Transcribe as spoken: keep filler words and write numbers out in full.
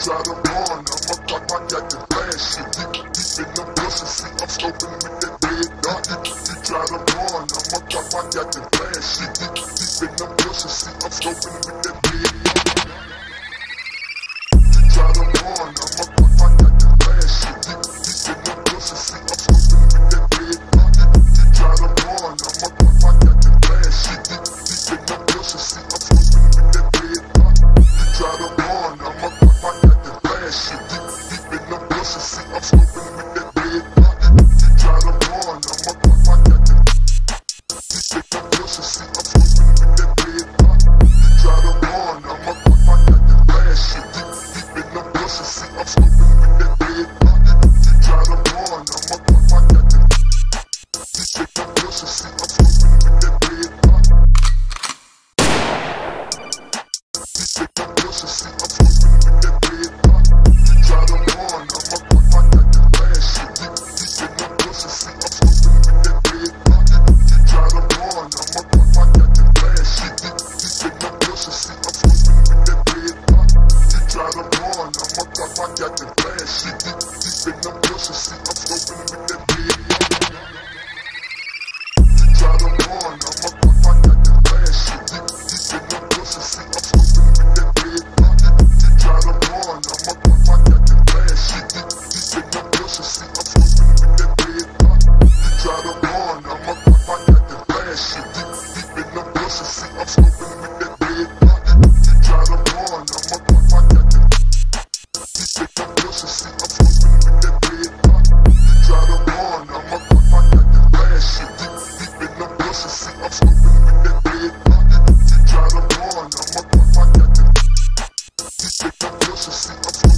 try to run, I'ma clock my got the flash shit. Deep, deep in them bushes, see I'm scoping with that red dot. You, you try to run, I'ma clock my got the flash shit. Deep, deep in them bushes, see I'm scoping with that red dot. You try to run, I'ma clock my got the flash shit. Deep, deep in them bushes, see I'm scoping with that red dot. You try to run, I'ma clock my got the flash shit. Deep, deep in them bushes, see I'm scoping with that red dot. You try to run, I'ma clock my got the flash shit. Deep, deep in them bushes, see I'm scoping with that red dot. You try to run, I'ma clock my got the deep in them bushes, see I'm scoping with that red dot. You try to run, I'ma clock my got the flash shit. Deep, deep in them bushes, see I'm scoping with that red dot. You try to run, I'ma clock my got the deep in them bushes, see I'm scoping with that red dot. Deep in them bushes, see I'm scoping with that red dot. You try to run, I'ma clock my got the flash shit. Deep, deep in them bushes, see I'm scoping with that red dot. You try to run, I'ma clock my got the flash shit. Deep, deep in them bushes, see I'm scoping with that red dot. You try to run, I'ma clock my got the flash shit. Deep, deep in them bushes, see I'm scoping with that red dot. You try to run, I'ma clock my got the flash shit. Deep, deep in them bushes, see I'm scoping with that red dot. You try to run, I'ma clock my got the flash shit. Deep, deep in them bushes, see I'm scoping with that red dot. You try to run, I'ma clock my got the flash shit. Deep, deep in them bushes, see I'm scoping with that red dot. You try to run, I'ma clock my got the deep in them bushes, see I'm scoping with that red dot. You try to run, I'ma clock my got the flash shit. Deep, deep in them bushes, see I'm scoping with that red dot. You try to run, I'ma clock my got the deep in them bushes, see I'm scoping.